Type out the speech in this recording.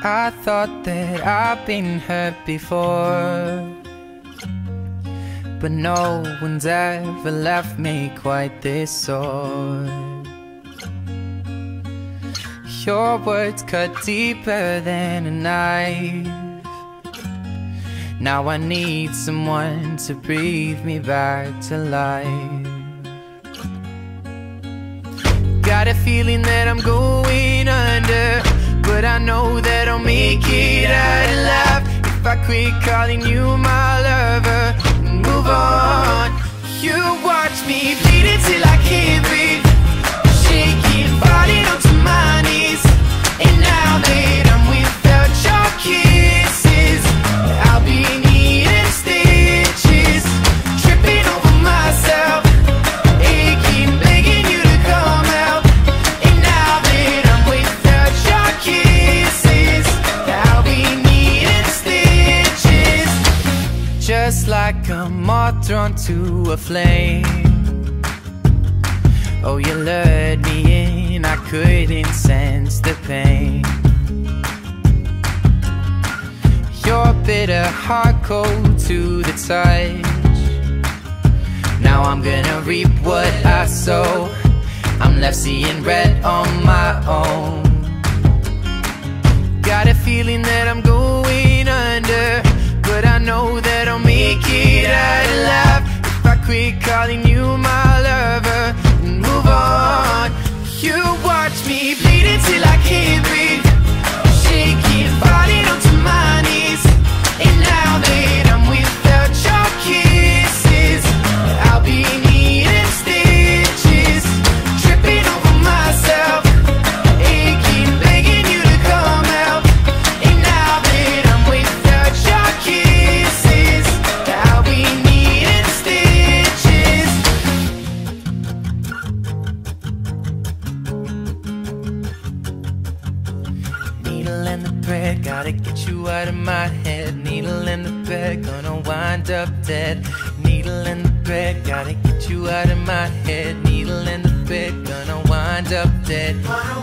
I thought that I've been hurt before, but no one's ever left me quite this sore. Your words cut deeper than a knife. Now I need someone to breathe me back to life. Got a feeling that I'm going under, but I know that I'll make it out alive if I quit calling you my lover and move on. You watch me bleed until I can't breathe, shaking, falling onto my knees. And now that I'm without your kisses, I'll be needing stitches, tripping over myself, aching, begging you to come out. And now that I'm without your kisses, I'll be needing stitches, just like a moth drawn to a flame. Oh, you lured me in, I couldn't sense the pain. Your bitter heart cold to the touch. Now I'm gonna reap what I sow. I'm left seeing red on my own. Got a feeling that I'm going under, but I know that I'll make it out alive if I quit calling you my lover and move on. You watch me bleed until I can't breathe, shaking, falling onto my knees. And now that I'm without your kisses, I'll be needing stitches, tripping over myself, aching, begging you to come out. And now that I'm without your kisses, I'll be needing stitches. Needle and the thread, gotta get you out of my head. Needle and the thread, gonna wind up dead. Needle and the thread, gotta get you out of my head. Needle and the thread, gonna wind up dead.